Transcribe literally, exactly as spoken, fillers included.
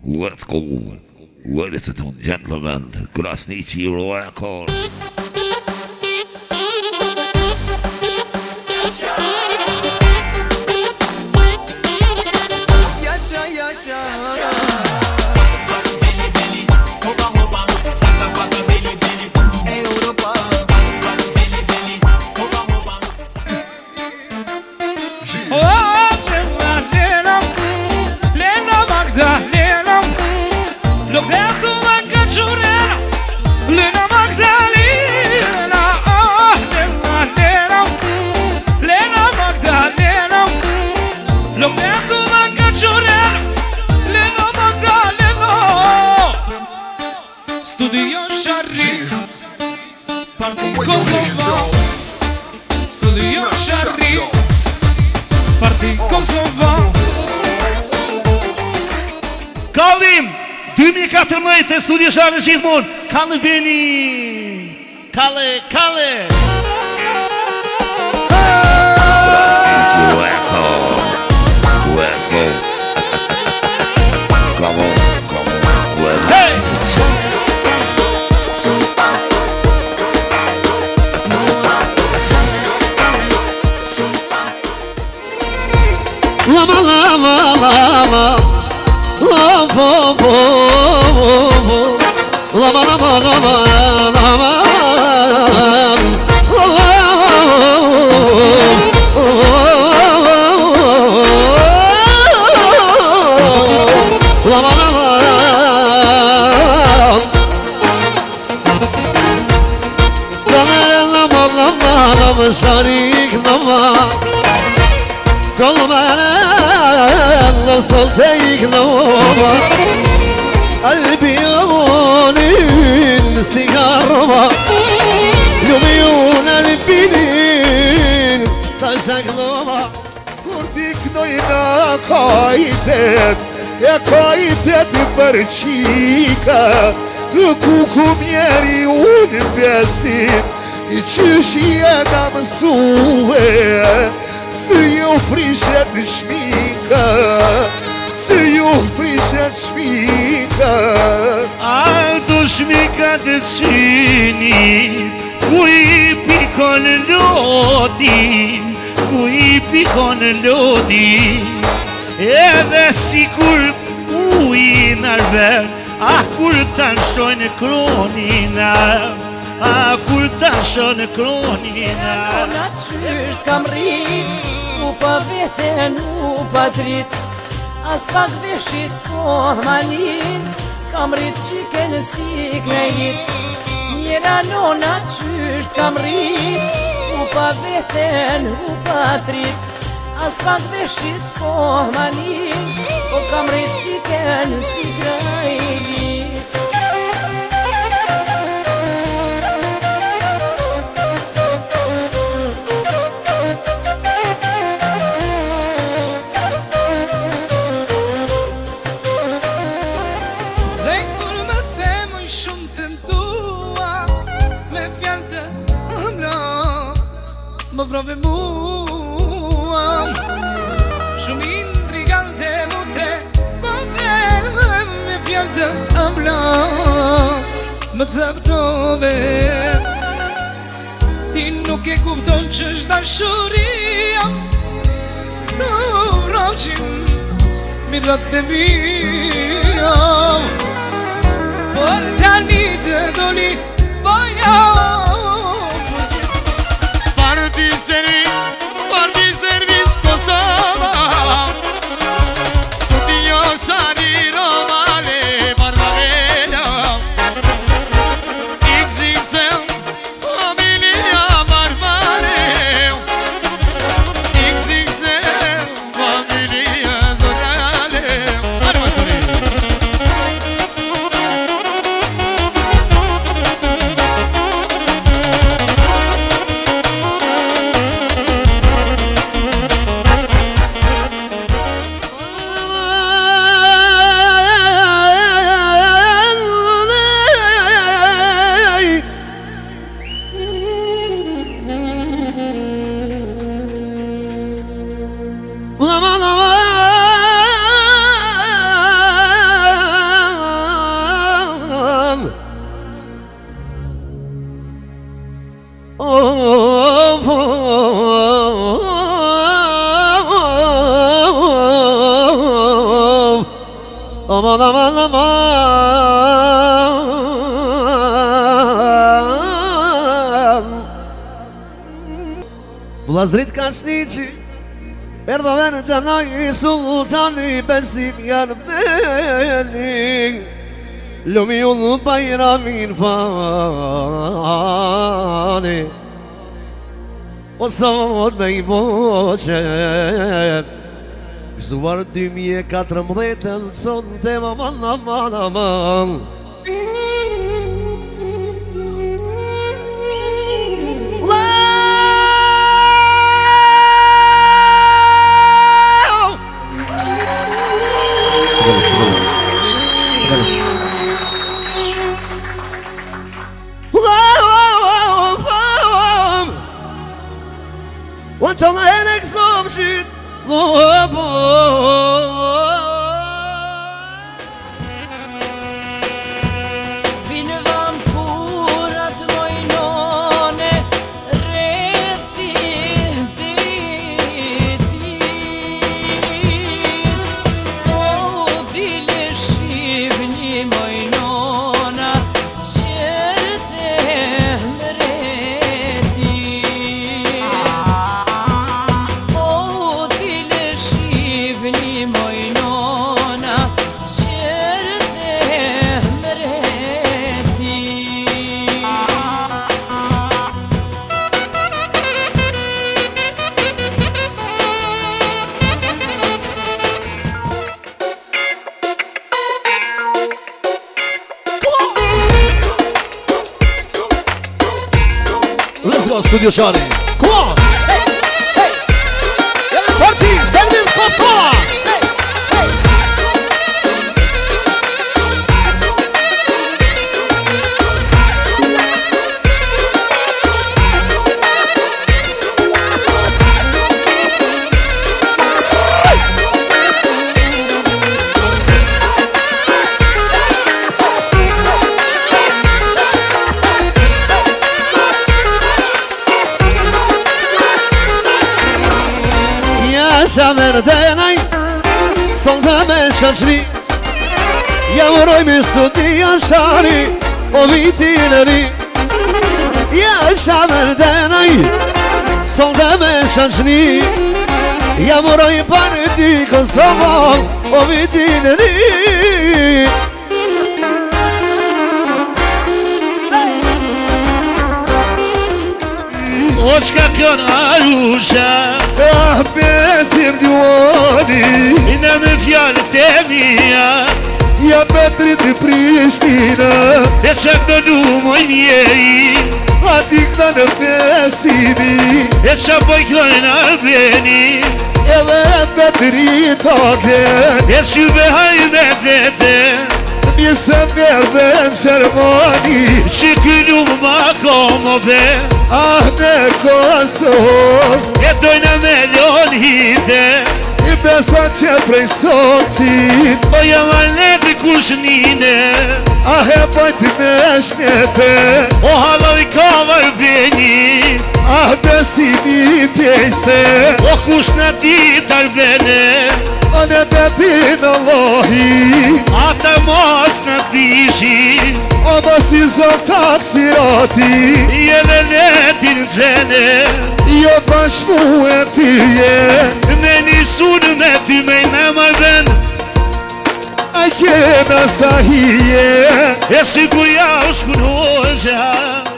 Let's go. Ladies and gentlemen, Krasnichi Record. Yaşa yaşa Europa Studio Sharri Parti Kosovo Studio Sharri Parti Kosovo Kaldim dy mijë e katërmbëdhjetë te Studio Sharri gjithmonë. Kalle Beni. Kalle, Kalle. Krasnichi Record. Let's go. Come on, come on. Let's go. Hey! Lama lama lama lama lama lama lama lama صاريك نما كل ما انا وصلتيك نوما قلبي يغوني سيجارة يوميون البنين تشاك نوما Kurdik nojna kajtet E kajtet i përqika Kuku mjeri unë besit I qysh jena mësue Së ju prishet shmika Së ju prishet shmika Aldo shmika të qini Ku i pikon lotin Ku i pikon lotin Edhe si kur ujin arver Ah kur të nshojnë kronina Ah kur të nshojnë kronina Ona qysht kam rrit U pa veten, u pa drit As pak veshi s'ko manin Kam rrit qiken si klejit Njera nona qysht kam rrit U pa veten, u pa drit As pak veshi s'ko manin O kam rrit qiken si klejit Më vrove mua Shumë intrigante mu te Konve me fjallë të ëmbla Më captove Ti nuk e kupton që është dashuria Në rraqin Mirat të mija Por tani të doli Baja Parti servis, parti servis Kosova Studio Sharri Romale Barbarella X X L Familia Barbare X X L Familia Zorale Arma Aman aman aman Vlazrit kasnici Erdoğan danay sultanı besim yar beni Lumi yolu bayram irfani O sot me i voqe Zuar dy mijë e katërmbëdhjetën sonte aman aman aman Want dan en ik zo shit Vine vam kurat mojnone Rethi dit O dile shivni mojnona Qerte mreti Shivni mojnona qerte mreti Let's go studio Shani Come on Hey Hey Jelle party Service Kosova Hey Hey Shamerdenaj Son të me shëqri Ja vëroj me studia shari O vitin e ri Ja shamerdenaj Son të me shëqri Ja vëroj për ti Kosovo O vitin e ri O qka kjon Arusha Ah, besim njoni Ina me fjallët e mija Ja Petrit i Prishtina E qak do lu moj mjeri A ti këta në besimi E qa poj klojnë albeni Edhe Petrit ogen E shuve hajme vete Njëse mërë në Qermani Që këllu ma komove Ah, në Kosovë E dojna me lon hite I besa që prej sotit O jam alete kushnine Ah, e bajti me shnete O haloj kavar beni Ah, besimi pjejse O kushna dit arbene O në betin Allahi Ata mos në dishi O mos i zotat sirati Je dhe letin gjene Jo bashmu e tyje Me një sunë me ty me në marven A kena sa hije E si buja u shkun hoxha